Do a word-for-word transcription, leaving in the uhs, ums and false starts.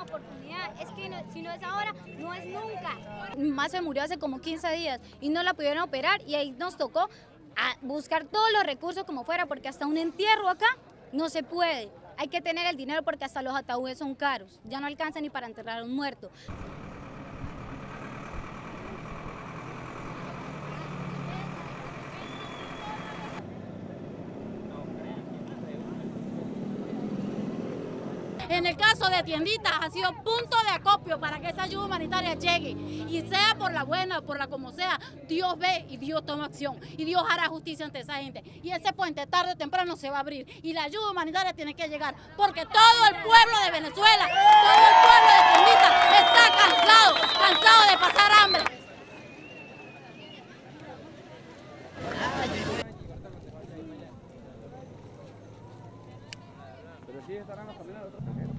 oportunidad, es que no, si no es ahora, no es nunca. Mi mamá se murió hace como quince días y no la pudieron operar y ahí nos tocó a buscar todos los recursos como fuera, porque hasta un entierro acá no se puede. Hay que tener el dinero porque hasta los ataúdes son caros, ya no alcanza ni para enterrar a un muerto. En el caso de tienditas ha sido punto de acopio para que esa ayuda humanitaria llegue, y sea por la buena o por la como sea, Dios ve y Dios toma acción y Dios hará justicia ante esa gente, y ese puente tarde o temprano se va a abrir y la ayuda humanitaria tiene que llegar, porque todo el pueblo de Venezuela, todo el pueblo de Tiendita está cansado, cansado de pasar hambre. Pero sí estarán las familias de otros.